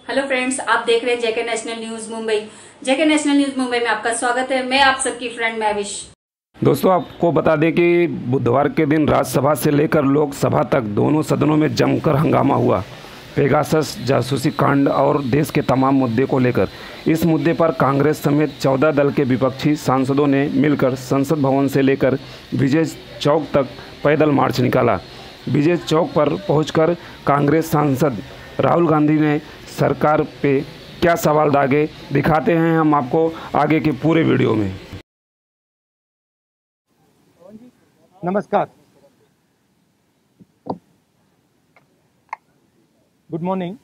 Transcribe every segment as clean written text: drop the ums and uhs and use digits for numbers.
Hello friends, आप देख रहे हैं JK national news Mumbai. JK national news Mumbai में आपका स्वागत है। मैं आप सबकी फ्रेंड मैविश। दोस्तों, आपको बता दें कि बुधवार के दिन राज्यसभा से लेकर लोकसभा तक दोनों सदनों में जमकर हंगामा हुआ। पेगासस जासूसी कांड और देश के तमाम मुद्दे को लेकर इस मुद्दे पर कांग्रेस समेत 14 दल के विपक्षी सांसदों ने मिलकर संसद भवन से लेकर विजय चौक तक पैदल मार्च निकाला। विजय चौक पर पहुंचकर कांग्रेस सांसद राहुल गांधी ने सरकार पे क्या सवाल दागे, दिखाते हैं हम आपको आगे के पूरे वीडियो में। नमस्कार, good morning.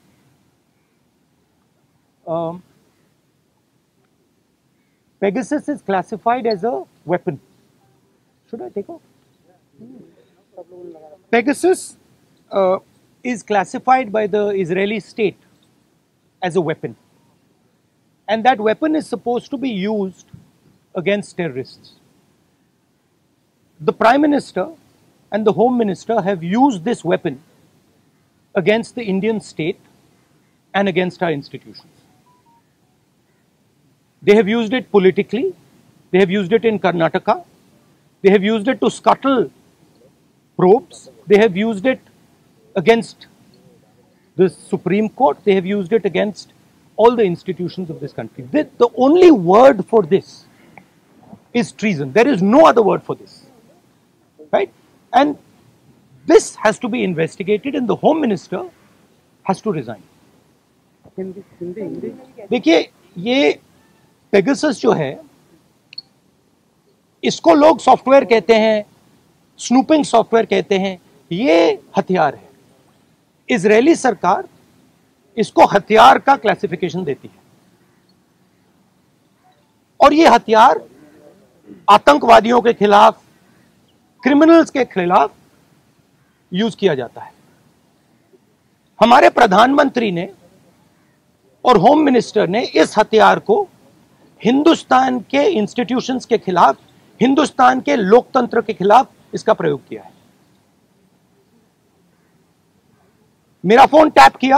Pegasus is classified as a weapon. Should I take off? Pegasus is classified by the Israeli state as a weapon, and that weapon is supposed to be used against terrorists. The Prime Minister and the Home Minister have used this weapon against the Indian state and against our institutions. They have used it politically, they have used it in Karnataka, they have used it to scuttle probes, they have used it against the Supreme Court, they have used it against all the institutions of this country. The only word for this is treason. There is no other word for this. Right? And this has to be investigated and the Home Minister has to resign. देखिए, ये Pegasus जो है, इसको लोग software कहते हैं, snooping software कहते हैं, ये हथियार है। इजरायली सरकार इसको हथियार का क्लासिफिकेशन देती है और ये हथियार आतंकवादियों के खिलाफ, क्रिमिनल्स के खिलाफ यूज किया जाता है। हमारे प्रधानमंत्री ने और होम मिनिस्टर ने इस हथियार को हिंदुस्तान के इंस्टीट्यूशंस के खिलाफ, हिंदुस्तान के लोकतंत्र के खिलाफ इसका प्रयोग किया है। मेरा फोन टैप किया,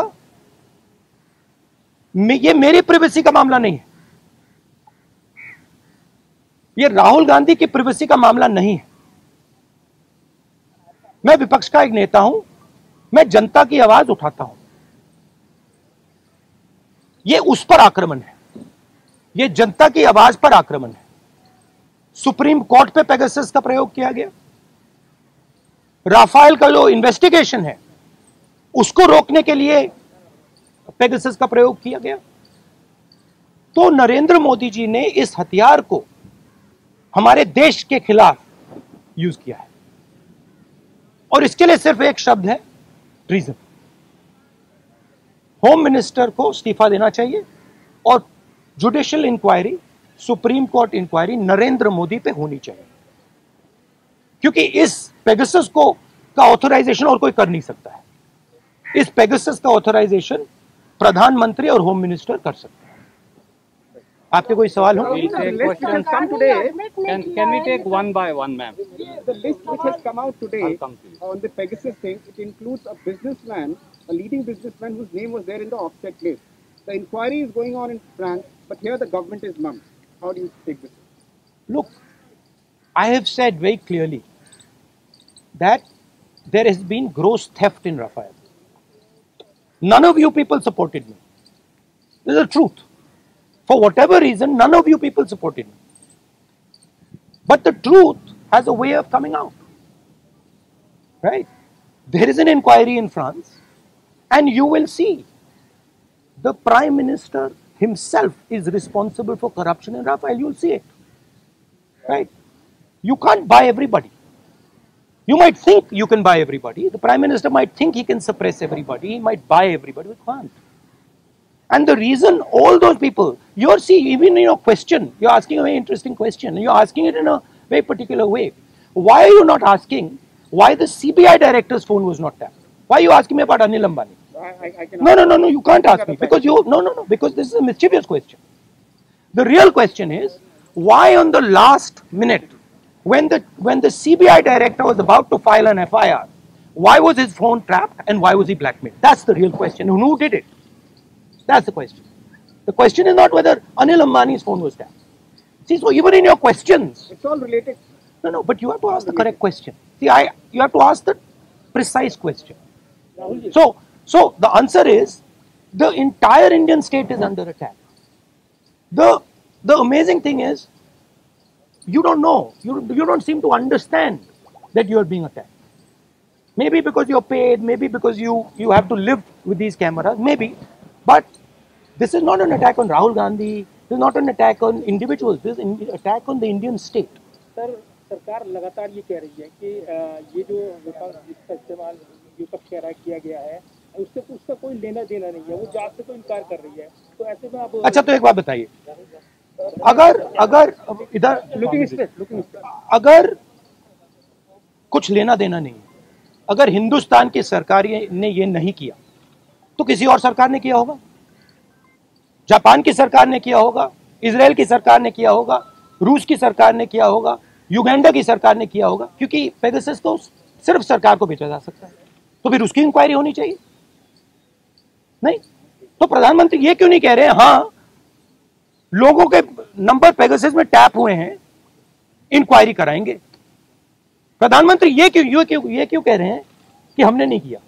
ये मेरी प्राइवेसी का मामला नहीं है, ये राहुल गांधी की प्राइवेसी का मामला नहीं है। मैं विपक्ष का एक नेता हूं, मैं जनता की आवाज उठाता हूं। ये उस पर आक्रमण है, ये जनता की आवाज पर आक्रमण है। सुप्रीम कोर्ट पे पेगासस का प्रयोग किया गया। राफेल का जो इन्वेस्टिगेशन है उसको रोकने के लिए पेगासस का प्रयोग किया गया। तो नरेंद्र मोदी जी ने इस हथियार को हमारे देश के खिलाफ यूज किया है और इसके लिए सिर्फ एक शब्द है, ट्रीजन। होम मिनिस्टर को इस्तीफा देना चाहिए और judicial inquiry, supreme court inquiry Narendra Modi पे होनी चाहिए, क्योंकि इस पेगासस को का ऑथराइजेशन और कोई कर नहीं सकता है। इस पेगासस का ऑथराइजेशन प्रधानमंत्री और होम मिनिस्टर कर सकते हैं। आपके कोई सवाल हो? Can we take one by one, ma'am? The list which has come out today on the Pegasus thing, it includes a businessman, a leading businessman whose name was there in the offset list. The inquiry is going on in France, but here the government is mum. How do you take this? Look, I have said very clearly that there has been gross theft in Rafael. None of you people supported me. This is the truth. For whatever reason, none of you people supported me. But the truth has a way of coming out. Right? There is an inquiry in France, and you will see the Prime Minister himself is responsible for corruption in Rafael. You'll see it. Right? You can't buy everybody. You might think you can buy everybody. The Prime Minister might think he can suppress everybody. He might buy everybody. We can't. And the reason all those people, you're seeing, even in your question, you're asking a very interesting question. You're asking it in a very particular way. Why are you not asking why the CBI director's phone was not tapped? Why are you asking me about Anil Ambani? No, you can't ask me because because this is a mischievous question. The real question is, why on the last minute, when the CBI director was about to file an FIR, why was his phone tapped and why was he blackmailed? That's the real question. And who did it? That's the question. The question is not whether Anil Ambani's phone was tapped. See, so even in your questions, It's all related. no, but you have to ask the correct question. See, you have to ask the precise question. So the answer is the entire Indian state is under attack. The amazing thing is, you don't know, you don't seem to understand that you are being attacked. Maybe because you're paid, maybe because you have to live with these cameras, maybe. But this is not an attack on Rahul Gandhi, this is not an attack on individuals, this is an attack on the Indian state. Sir, सरकार लगातार ये कह रही है कि ये जो विपक्ष जिसका इस्तेमाल विपक्ष कह रहा है किया गया है, उसका कोई लेना देना नहीं है, वो जांच से तो इनकार कर रही है। तो ऐसे में आप अच्छा, तो एक बात बताइए, अगर इधर अगर कुछ लेना देना नहीं है, अगर हिंदुस्तान की सरकार ने ये नहीं किया तो किसी और सरकार ने किया होगा, जापान की सरकार ने किया होगा, इजराइल की सरकार ने किया होगा, रूस की सरकार ने किया होगा, युगांडा की सरकार ने किया होगा, क्योंकि पेगासस तो सिर्फ सरकार को बेचा जा सकता है। तो फिर उसकी इंक्वायरी होनी चाहिए नहीं? तो प्रधानमंत्री ये क्यों नहीं कह रहे हैं हाँ लोगों के नंबर पेगासस में टैप हुए हैं, इंक्वायरी कराएंगे? प्रधानमंत्री ये क्यों कह रहे हैं कि हमने नहीं किया?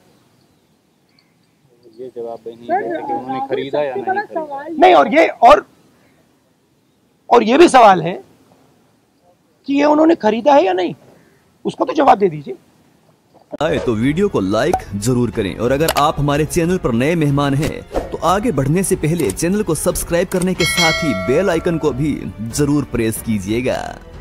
ये जवाब नहीं है कि उन्होंने खरीदा या नहीं खरीदा। नहीं, और ये भी सवाल है कि ये उन्होंने खरीदा है या नहीं, उसको तो जवाब दे दीजिए। आए तो वीडियो को लाइक जरूर करें, और अगर आप हमारे चैनल पर नए मेहमान हैं तो आगे बढ़ने से पहले चैनल को सब्सक्राइब करने के साथ ही बेल आइकन को भी जरूर प्रेस कीजिएगा।